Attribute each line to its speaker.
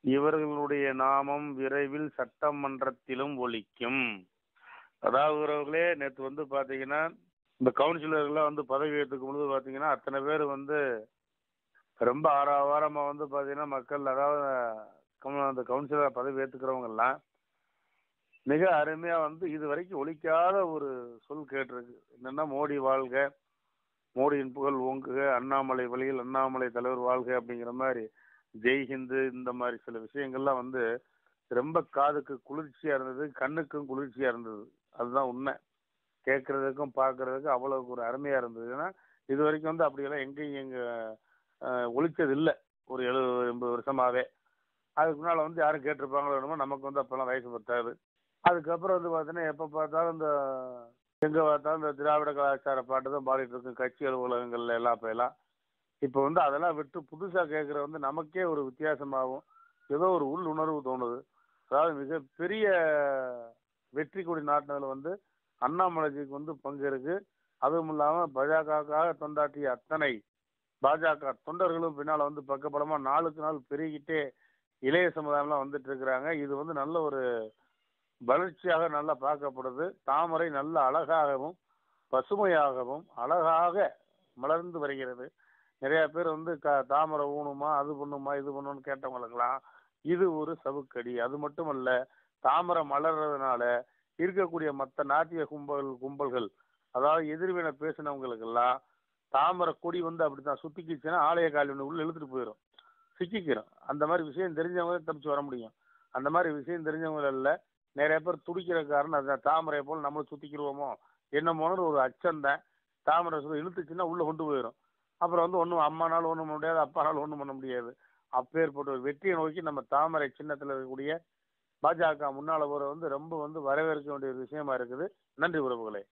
Speaker 1: இவர்களுடைய நாமம் விரைவில் சட்டமன்றத்திலும் ஒலிக்கும். அதாவது உறவுகளே, நேற்று வந்து பார்த்தீங்கன்னா, இந்த கவுன்சிலர்லாம் வந்து பதவி ஏற்றுக்கும் பொழுது பார்த்தீங்கன்னா, அத்தனை பேர் வந்து ரொம்ப ஆரவாரமாக வந்து பார்த்தீங்கன்னா, மக்கள் அதாவது அந்த கவுன்சிலர் பதவி ஏற்றுக்கிறவங்கெல்லாம் மிக அருமையாக வந்து இது வரைக்கும் ஒலிக்காத ஒரு சொல் கேட்டிருக்கு. என்னென்னா, மோடி வாழ்க, மோடியின் புகழ் ஓங்குக, அண்ணாமலை வழியில் அண்ணாமலை தலைவர் வாழ்க அப்படிங்கிற மாதிரி, ஜெய்ஹிந்து இந்த மாதிரி சில விஷயங்கள்லாம் வந்து ரொம்ப காதுக்கு குளிர்ச்சியாக இருந்தது, கண்ணுக்கும் குளிர்ச்சியாக இருந்தது. அதுதான் உண்மை. கேட்குறதுக்கும் பார்க்குறதுக்கும் அவ்வளோக்கு ஒரு அருமையாக இருந்தது. ஏன்னா இது வரைக்கும் வந்து அப்படியெல்லாம் எங்கேயும் ஒழிச்சது இல்லை. ஒரு 70-80 வருஷமாகவே. அதுக்கு முன்னால் வந்து யாரும் கேட்டிருப்பாங்களோ என்னமோ, நமக்கு வந்து அப்போல்லாம் வயசு பத்தாது. அதுக்கப்புறம் வந்து பார்த்தீங்கன்னா, எப்போ பார்த்தாலும் எங்கே பார்த்தாலும் இந்த திராவிட கலாச்சார பாட்டு தான் பாடிட்டு இருக்கும் கட்சி அலுவலகங்கள்ல எல்லாம். இப்போ வந்து அதெல்லாம் விட்டு புதுசாக கேட்குற வந்து நமக்கே ஒரு வித்தியாசமாகவும் ஏதோ ஒரு உள் உணர்வு தோணுது. அதாவது மிகப்பெரிய வெற்றி கொடி நாட்டினதில் வந்து அண்ணாமலைஜிக்கு வந்து பங்கு இருக்கு. அதுவும் இல்லாமல் பாஜகவுக்காக தொண்டாற்றிய அத்தனை பாஜக தொண்டர்களும் பின்னால் வந்து பக்கபலமாக நாளுக்கு நாள் பெருகிட்டே இளைய சமுதாயம்லாம் வந்துட்டு இருக்கிறாங்க. இது வந்து நல்ல ஒரு வளர்ச்சியாக நல்லா பார்க்கப்படுது. தாமரை நல்ல அழகாகவும் பசுமையாகவும் அழகாக மலர்ந்து வருகிறது. நிறைய பேர் வந்து தாமரை ஊணுமா, அது பண்ணுமா, இது பண்ணுன்னு கேட்டவங்களுக்கெல்லாம் இது ஒரு சவுக்கடி. அது மட்டுமல்ல, தாமரை மலர்றதுனால இருக்கக்கூடிய மற்ற நாட்டிய கும்பல்கள், அதாவது எதிர்வினை பேசினவங்களுக்கெல்லாம் தாமரை கொடி வந்து அப்படித்தான் சுத்திக்கிச்சுன்னா ஆலய காலி உள்ள இழுத்துட்டு போயிடும், சிக்கிக்கிறோம். அந்த மாதிரி விஷயம் தெரிஞ்சவங்க தப்பிச்சு வர முடியும். அந்த மாதிரி விஷயம் தெரிஞ்சவங்க இல்லை. நிறைய பேர் துடிக்கிற காரணம் அதுதான். தாமரை போல் நம்மளும் சுத்திக்கிடுவோமோ என்னமோன்னு ஒரு அச்சம்தான். தாமரை இழுத்துச்சுன்னா உள்ள கொண்டு போயிடும். அப்புறம் வந்து ஒன்றும் அம்மானாலும் ஒன்றும் பண்ண முடியாது, அப்பானாலும் ஒன்றும் பண்ண முடியாது. அப்பேற்பட்ட ஒரு வெற்றியை நோக்கி நம்ம தாமரை சின்னத்தில் இருக்கக்கூடிய பாஜக முன்னால போற வந்து ரொம்ப வந்து வரவேற்க வேண்டிய ஒரு விஷயமா இருக்குது. நன்றி உறவுகளே.